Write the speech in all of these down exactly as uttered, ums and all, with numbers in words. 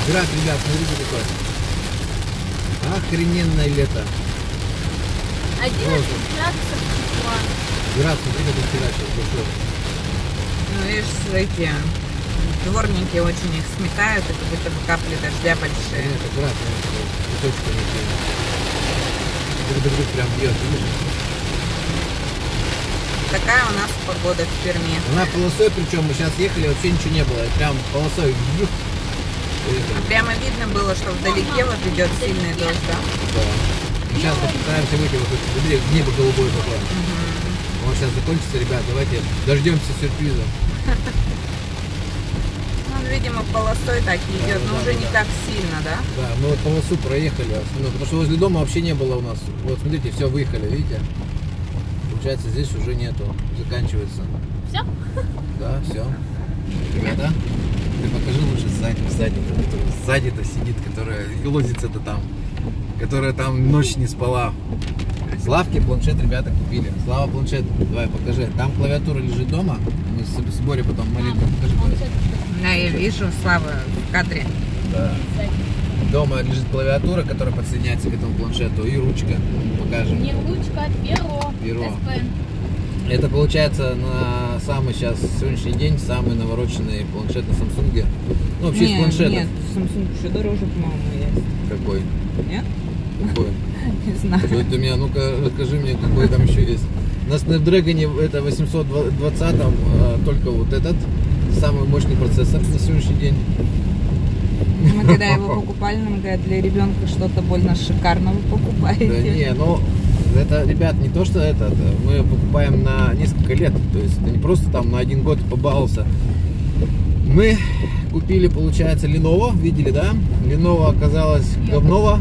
Град, ребят, смотрите какой. Охрененное лето. одиннадцать градусов тепла. Град, смотри, как вчера сейчас пошел. Ну, видишь, эти дворники очень их сметают, и как будто бы капли дождя большие. Это град, кусочками. Друг прям бьет, видишь? Такая у нас погода в Перми. Она полосой, причем мы сейчас ехали, вообще ничего не было. Прям полосой. Прямо видно было, что вдалеке вот идет сильный дождь, да? Да. Сейчас постараемся выйти, вот смотри, небо голубое такое. Угу. Он сейчас закончится, ребят, давайте дождемся сюрприза. Он, видимо, полосой так и идет, но уже не так сильно, да? Да, мы вот полосу проехали, потому что возле дома вообще не было у нас. Вот смотрите, все, выехали, видите? Получается, здесь уже нету, заканчивается. Все? Да, все. Ребята, ты покажи лучше сзади, сзади, сзади-то сидит, которая елозится-то там, которая там ночь не спала. Славке планшет ребята купили. Слава, планшет, давай покажи. Там клавиатура лежит дома. Мы с Борей потом маленько покажи. Да, я вижу, Слава в кадре. Да. Дома лежит клавиатура, которая подсоединяется к этому планшету, и ручка. Покажем. Не ручка, а перо. Перо. Это получается на самый сейчас сегодняшний день самый навороченный планшет на Samsung. Ну вообще нет, из планшетов. Нет, Samsung еще дороже, по-моему, есть. Какой? Нет? Какой? Не знаю. Что это у меня? Ну-ка, расскажи мне, какой там еще есть. На Snapdragon это восемьсот двадцать, а, только вот этот самый мощный процессор на сегодняшний день. Мы когда его покупали, нам говорят, для ребенка что-то больно шикарно вы покупаете. Да не, ну это, ребят, не то, что это, это мы покупаем на несколько лет, то есть это не просто там на один год побаловался. Мы купили, получается, Lenovo, видели, да? Lenovo оказалось говново.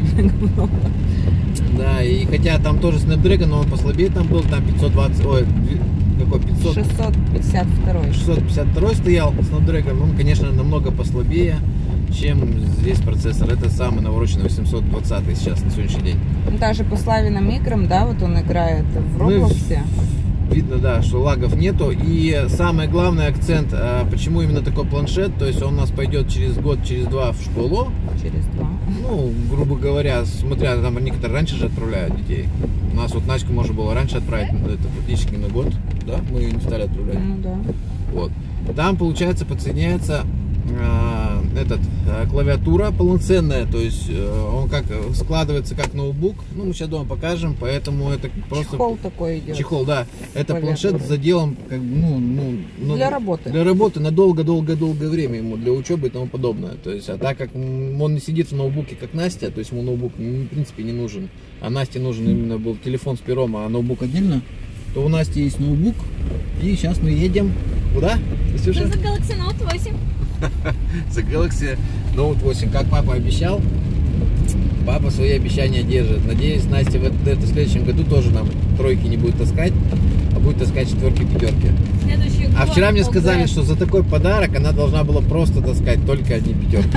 Да, и хотя там тоже Snapdragon, но он послабее там был, там пятьсот двадцать, ой, какой пятьсот? шестьсот пятьдесят два. шестьсот пятьдесят два стоял Snapdragon, он, конечно, намного послабее, чем здесь процессор. Это самый навороченный восемьсот двадцать сейчас на сегодняшний день. Даже по Славиным играм, да, вот он играет в Роблоксе. Видно, да, что лагов нету. И самый главный акцент, почему именно такой планшет, то есть он у нас пойдет через год, через два в школу. Через два. Ну, грубо говоря, смотря, там некоторые раньше же отправляют детей. У нас вот Надьку можно было раньше отправить, это практически на год, да, мы ее не стали отправлять. Ну да. Вот. Там, получается, подсоединяется э, этот, э, клавиатура полноценная, то есть э, он как складывается как ноутбук. Ну, мы сейчас дома покажем, поэтому это просто... Чехол такой идет. Чехол, да. Это клавиатура. Планшет с заделом, как, ну, ну, ну, Для работы. Для работы на долго-долго-долгое время ему, для учебы и тому подобное. То есть, а так как он не сидит в ноутбуке, как Настя, то есть ему ноутбук, в принципе, не нужен. А Насте нужен именно был телефон с пером, а ноутбук отдельно. То у Насти есть ноутбук. И сейчас мы едем. Куда? За Galaxy Note восемь. За Galaxy Note восемь. Как папа обещал, папа свои обещания держит. Надеюсь, Настя в, это, в следующем году тоже нам тройки не будет таскать, а будет таскать четверки, пятерки. Следующий А год вчера мне полгода. сказали, что за такой подарок она должна была просто таскать только одни пятерки.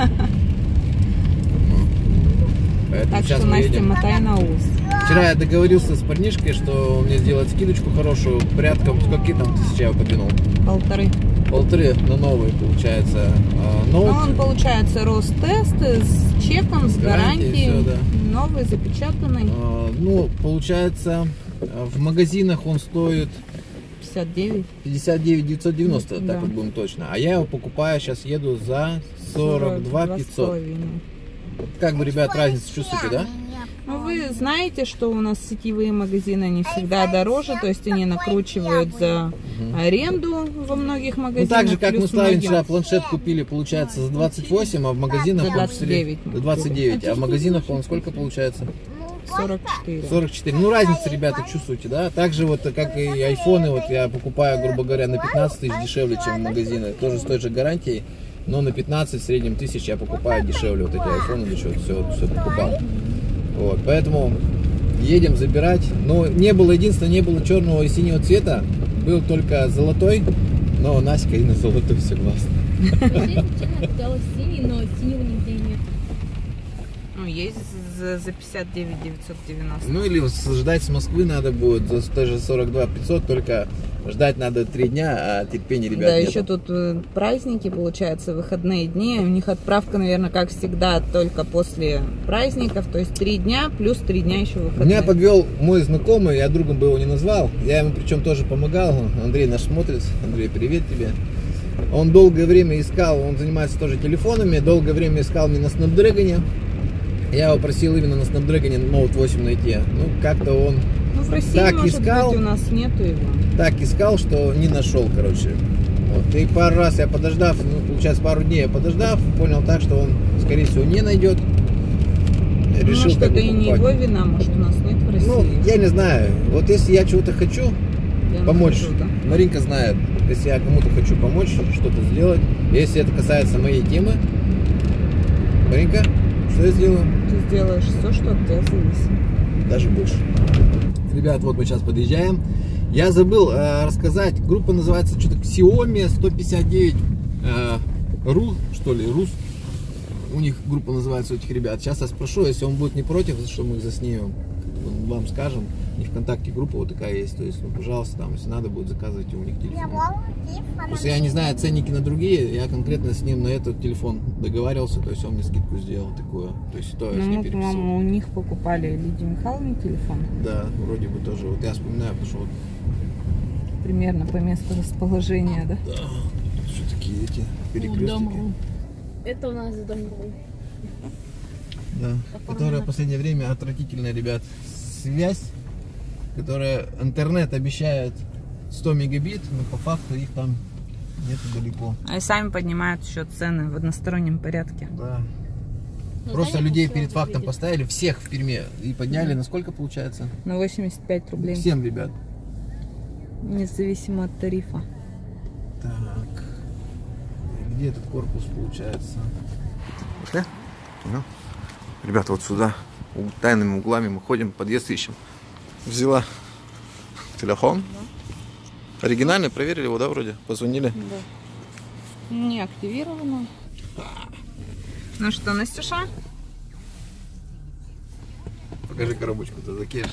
Поэтому Так сейчас что, мы Настя, едем. мотай на ус. Вчера я договорился с парнишкой, что он мне сделает скидочку хорошую, порядком, сколько там тысяч я подвинул? Полторы. Полторы на новый, получается, ноут. Ну, он, получается, Ростест с чеком, с гарантией, гарантией. всё, да. Новый, запечатанный. А, ну, получается, в магазинах он стоит пятьдесят девять. пятьдесят девять девятьсот девяносто, Да. так вот будем точно. А я его покупаю, сейчас еду за сорок два пятьсот. Как бы, ребят, разницу чувствуете, да? Ну, вы знаете, что у нас сетевые магазины, они всегда дороже, то есть они накручивают за аренду во многих Ну, магазинах. так же, как мы плюс ставим многим. вчера планшет купили, получается, за двадцать восемь, а в магазинах... За он двадцать девять. За двадцать девять, а в магазинах он сколько получается? сорок четыре. сорок четыре. Ну, разница, ребята, чувствуете, да? Так же, вот, как и айфоны, вот я покупаю, грубо говоря, на пятнадцать тысяч дешевле, чем в магазины. Тоже с той же гарантией, но на пятнадцать в среднем тысяч я покупаю дешевле. Вот эти айфоны, для чего все, все покупал. Вот, поэтому едем забирать. Но не было, единственное, не было черного и синего цвета. Был только золотой, но Наська и на золотой согласна. Я изначально хотела синий, но синего нигде нет. Ну, есть за, за пятьдесят девять девятьсот девяносто. Ну или ждать с Москвы надо будет за тоже сорок два пятьсот, только ждать надо три дня, а терпения, ребят, Да, нету. еще тут праздники, получается, выходные дни. У них отправка, наверное, как всегда, только после праздников. То есть три дня плюс три дня еще выходные. Меня подвел мой знакомый, я другом бы его не назвал. Я ему причем тоже помогал. Андрей наш смотрит. Андрей, привет тебе. Он долгое время искал, он занимается тоже телефонами, долгое время искал мне на Snapdragon. Я его просил именно на Snapdragon Note восемь найти. Ну, как-то он Ну, в России, так может искал. быть, у нас нету его. так искал, что не нашел, короче. Вот. И пару раз я подождав, ну, получается, пару дней я подождав, понял так, что он, скорее всего, не найдет. Решил, Может, как бы, это и не покупать. его вина, может, у нас нет в России. Ну, я не знаю. Вот если я чего-то хочу Я помочь, нахожу, да. Маринка знает, если я кому-то хочу помочь, что-то сделать, если это касается моей темы, Маринка, что я сделаю? Ты сделаешь все, что от тебя зависит. Даже больше. Ребят, вот мы сейчас подъезжаем. Я забыл э, рассказать, группа называется что-то Xiaomi сто пятьдесят девять э, ру, что ли, Рус. У них группа называется у этих ребят. Сейчас я спрошу, если он будет не против, что мы их заснимем, вам скажем. У них ВКонтакте группа вот такая есть. То есть, ну, пожалуйста, там, если надо будет, заказывайте у них телефон. Просто я не знаю ценники на другие, я конкретно с ним на этот телефон договаривался, то есть он мне скидку сделал такую. То есть то я Ну, с ним мы, переписывал. по-моему, у них покупали Лидии Михайловне телефон. Да, вроде бы тоже. Вот я вспоминаю, потому что вот, Примерно по месту расположения, да? да, что такие эти перекрестки. Это у нас дом. Да, которая в последнее время отвратительная, ребят. Связь, которая интернет обещает сто мегабит, но по факту их там нету далеко. А и сами поднимают еще цены в одностороннем порядке. Да. Ну, Просто Таня людей сразу перед фактом видит. поставили, всех в Перми, и подняли, на сколько получается? На восемьдесят пять рублей. Всем, ребят. Независимо от тарифа. Так, где этот корпус получается? Пошли? Ну, ребята, вот сюда, тайными углами мы ходим, подъезд ищем. Взяла телефон. Оригинальный, проверили его, да, вроде? Позвонили? Да. Не активировано. Ну что, Настюша? Покажи коробочку-то, закеш.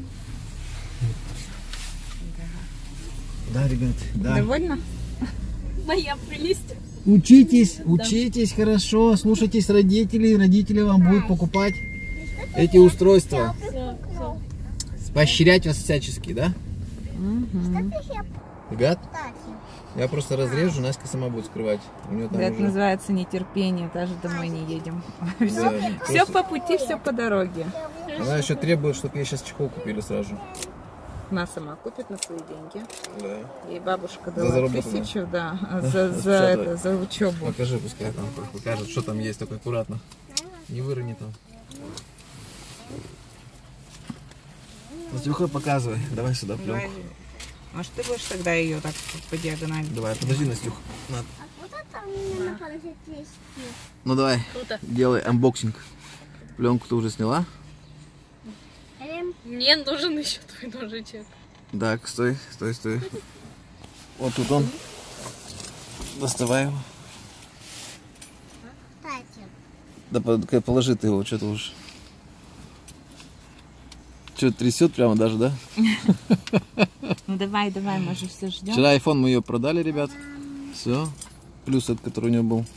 Да, ребят, да. Довольна? Моя прелесть. Учитесь, учитесь хорошо, слушайтесь родителей, родители вам будут покупать эти устройства. Все, все. Поощрять вас всячески, да? Угу. Ребят, я просто разрежу, Настя сама будет скрывать. У нее там Это уже... называется нетерпение, даже домой не едем. Да, Все просто по пути, все по дороге. Она еще требует, чтобы ей сейчас чехол купили сразу. Она сама купит на свои деньги. Да. Ей бабушка За дала заработанное. тысячу, да, а за, за, Распечатывай. это, за учебу. Покажи, пускай там покажет, что там есть, только аккуратно. Не вырони там. Настюха, показывай. Давай сюда Давай. пленку. Может, ты будешь тогда ее так по диагонали? Давай, подожди, Настюх. На. Вот это у меня хорошо есть. Ну давай, Круто. делай анбоксинг. Пленку ты уже сняла? Мне нужен еще твой ножичек. Так, стой, стой, стой. Вот тут он. Доставай его. Кстати, Да по- положи ты его, что-то уж. Что, трясет прямо даже, да? Ну давай, давай, мы же все ждем. Вчера iPhone мы ее продали, ребят. Все. Плюс этот, который у нее был.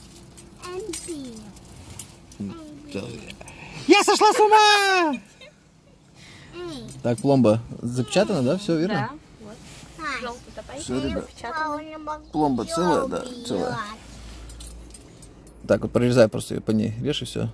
М Пи. Я сошла с ума! Эй, Так, пломба запечатана, да? Все верно? Да. Вот. Тась, Желтый давай. Все, ребят. я не могу Пломба целая, да, убивать. целая. Так, вот прорезай просто ее по ней. Режь и все.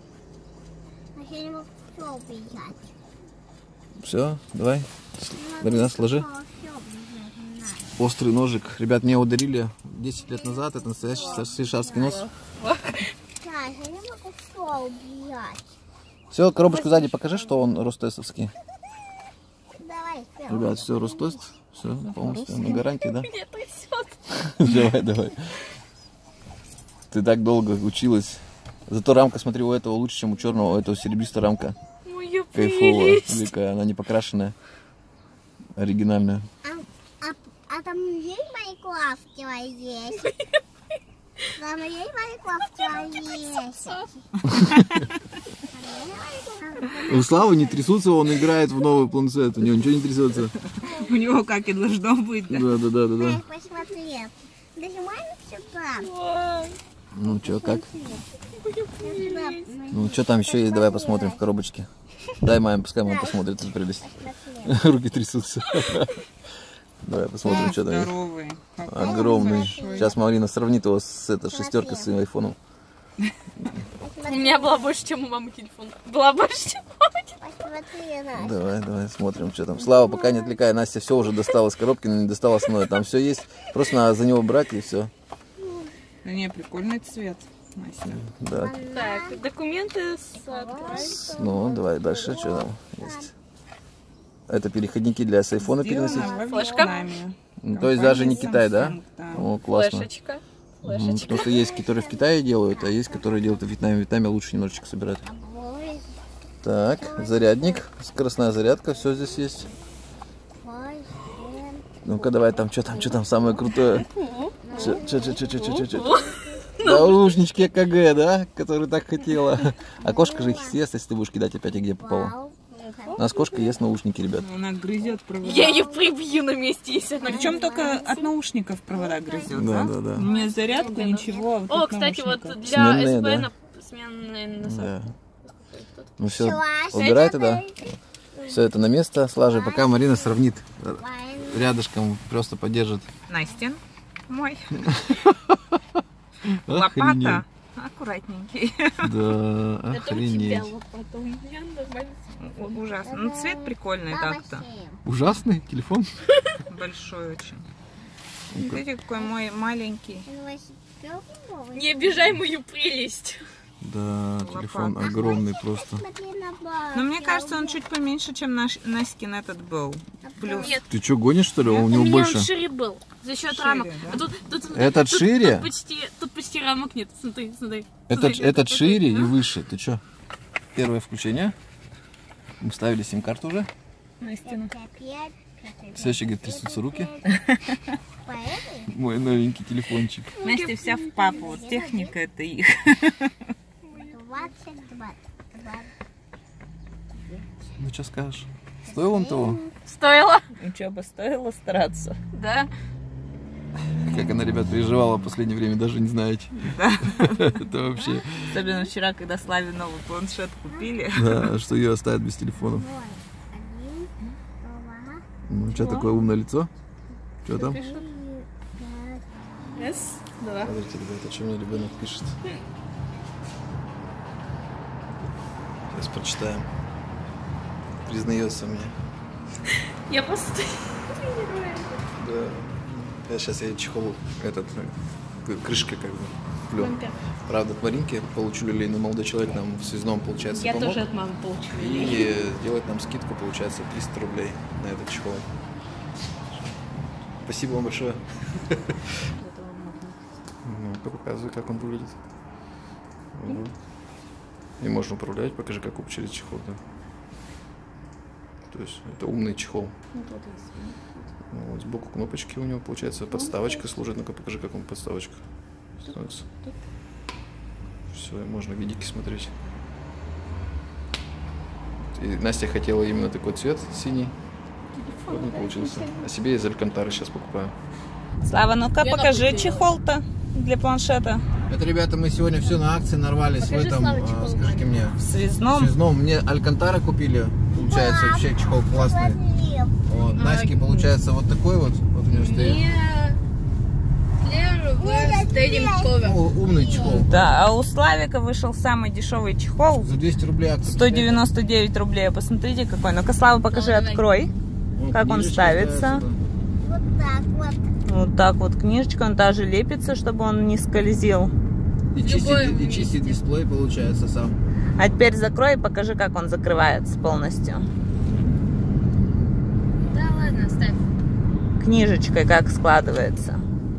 Я не могу всё убивать. Все, давай. Марина, сложи. Всё убивать. Острый ножик. Ребят, меня ударили десять лет назад. Это настоящий швейцарский нос. Тась, я не могу всё убивать. Все, коробочку сзади покажи, что он ростесовский. Давай, всё. Ребят, все, Ростест. Все, полностью на гарантии, да? Меня трясет. Давай, давай. Ты так долго училась. Зато рамка, смотри, у этого лучше, чем у черного. У этого серебристая рамка. Моя Кайфовая, прелесть. великая. Она не покрашенная. Оригинальная. А, а, а там есть Майнкрафтера есть? Там есть Майнкрафтера есть? У Славы не трясутся, он играет в новый планшет. У него ничего не трясется. У него как и должно быть, да? Да, да, да, да, да. Посмотри. Нажимаем сюда. Ну что, как? Ну что там еще есть? Давай посмотрим в коробочке. Дай маме, пускай мама посмотрит эту прелесть. Руки трясутся. Давай посмотрим, что там есть. Здоровый. Огромный. Сейчас Марина сравнит его с этой шестеркой с своим айфоном. У меня была больше, чем у мамы телефон. Была больше, чем у мамы телефон. Посмотри, Настя. Давай, давай, смотрим, что там. Слава, пока не отвлекай. Настя все уже достала из коробки, но не достала основное. Там все есть. Просто надо за него брать и все. Да не, прикольный цвет, Настя. Да. Так, документы с открывай. Ну, давай дальше, что там есть. Это переходники для с айфона переносить. Сделано во Флешка. Вьетнаме. Ну, то есть даже не Компания Китай, да? Samsung, да? О, классно. Флешечка. Мгм. Флешечка. Потому что есть, которые в Китае делают, а есть, которые делают в Вьетнаме. В Вьетнаме лучше немножечко собирать. Ой, Так, зарядник, скоростная зарядка, все здесь есть. ой, ой. Ну-ка, давай там, что там, что там самое крутое? Че, че, че, че, че, че, че, че. Наушнички ЭКГ, да? Которые так хотела. А кошка же их съест, если ты будешь кидать опять, и где попало. Вау. У нас кошка ест наушники, ребят. Она грызет провода. Я ее прибью на месте, если она... Причем только от наушников провода грызет, Да, да? да, да. Не зарядку, ничего. а вот О, от кстати, вот наушников. для Сменные, СП да? на сменные носок. Да. Ну все, Класс. убирай тогда. Все это на место. Слажи, пока Марина сравнит рядышком, просто поддержит. Настя, мой. Охренеть. Лопата. Аккуратненький. Да, Это у тебя охренеть. лопата, у меня нормально. О, ужасно. Ну, цвет прикольный так-то. Ужасный телефон. Большой очень. Смотрите, какой мой маленький. Не обижай мою прелесть. Да, телефон Лопата. огромный просто. Но мне кажется, он чуть поменьше, чем наш Наськин этот был. Плюс. Нет, Ты что, гонишь, что ли? У у него меня больше. он шире был. За счет Шире, рамок. да? А тут, тут, смотри, Этот тут- шире? Тут почти, тут почти рамок нет. Смотри, смотри. Этот, Смотри, этот вот шире и это. выше. Ты что? Первое включение. Мы ставили сим-карту уже. Настина. Следующий, говорит, трясутся руки. Мой новенький телефончик. Настя вся в папу. Вот техника это их. Ну что скажешь? Стоил он того? Стоило? Ничего бы стоило стараться. Да. Как она, ребят, переживала в последнее время, даже не знаете. Да. Это вообще... Особенно вчера, когда Славе новый планшет купили. Да, что ее оставят без телефона. Ну, что такое умное лицо? Что там? Раз, два. Смотрите, ребята, что мне ребенок пишет. Сейчас прочитаем. Признается мне. Я просто... Да. Я сейчас я чехол, этот, э, крышка как бы, плен. Правда, от Маринки получу люлей, но молодой человек нам в связном, получается, Я помог. тоже от мамы получила. И делать нам скидку, получается, триста рублей на этот чехол. Спасибо вам большое. Ну, показывай, как он выглядит. Вот. И можно управлять, покажи, как через чехол. Да. То есть это умный чехол. Вот, сбоку кнопочки у него, получается, подставочка служит. Ну-ка, покажи, как он подставочка становится. Все, можно видики смотреть. И Настя хотела именно такой цвет синий. Вот не получился. А себе из Алькантары сейчас покупаю. Слава, ну-ка Я покажи купила. чехол-то для планшета. Это, ребята, мы сегодня все на акции нарвались Покажи, в этом. Слава, а, чехол. скажите мне. В связном. Связном. Мне Алькантара купили. Получается, вообще чехол классный. Вот. Наське получается вот такой вот. Вот у него стоит. О, умный чехол. Да, а у Славика вышел самый дешевый чехол. За двести рублей акция. сто девяносто девять рублей. Посмотрите какой. Ну-ка, Слава, покажи, открой. Вот, как он книжечка ставится. ставится, да. Вот так вот. Вот так вот книжечка, он даже лепится, чтобы он не скользил. И чистит, и чистит дисплей, получается, сам. А теперь закрой и покажи, как он закрывается полностью. Да ладно, ставь. Книжечкой как складывается.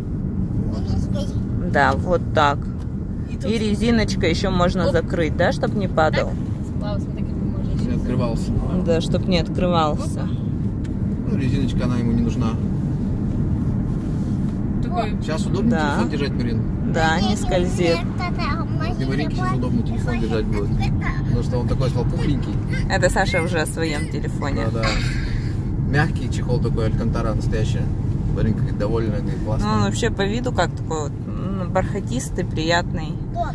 Да, вот так. И тут И резиночкой еще можно Оп. закрыть, да, чтобы не падал. Слава, смотри, как можно. Не открывался. Да, чтобы не открывался. Ну, резиночка, она ему не нужна. Такой. Сейчас удобно Да. телефон держать, Марин? Да, не скользит. И Маринке сейчас удобно телефон держать будет. Потому что он такой стал пухленький. Это Саша уже о своем телефоне. Да, да. Мягкий чехол такой, алькантара настоящая. Маринка говорит, довольна, говорит, классно. Ну, он вообще по виду как такой вот, ну, бархатистый, приятный.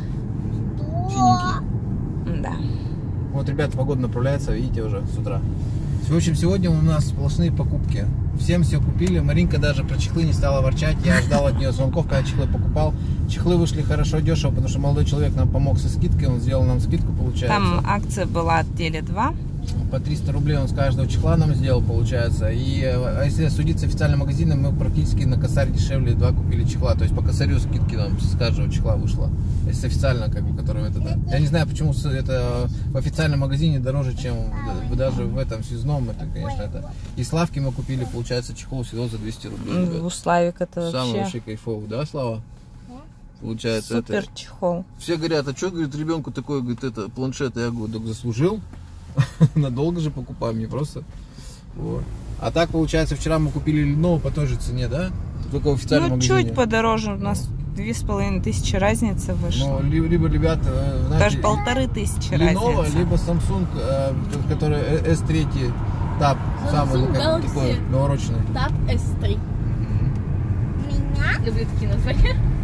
Синенький. Да. Вот, ребята, погода направляется, видите, уже с утра. В общем, сегодня у нас сплошные покупки. Всем все купили. Маринка даже про чехлы не стала ворчать. Я ждал от нее звонков, когда чехлы покупал. Чехлы вышли хорошо, дешево, потому что молодой человек нам помог со скидкой. Он сделал нам скидку, получается. Там акция была от Теле два. По триста рублей он с каждого чехла нам сделал, получается. И а если судить с официальным магазином, мы практически на косарь дешевле два купили чехла. То есть по косарю скидки нам с каждого чехла вышло. Если официально, как бы, который это, да. Я не знаю, почему это в официальном магазине дороже, чем даже в этом связном. Это, конечно, это. И Славки мы купили, получается, чехол всего за двести рублей. У Славик это самый вообще... вообще кайфовый, да, Слава? Получается, супер это... чехол. Все говорят, а что, говорит, ребенку такой, говорит, это планшет? Я говорю, так заслужил. Надолго же покупаем, не просто. Вот. А так, получается, вчера мы купили Lenovo по той же цене, да? Только в официальном ну, магазине. чуть подороже, у нас две с половиной тысячи разницы вышла. Ну, либо, либо ребята, знаете, даже полторы тысячи Lenovo, разницы. либо Samsung, э, который эс три Tab, самый как, такой навороченный. Tab эс три. Меня? Люблю такие названия.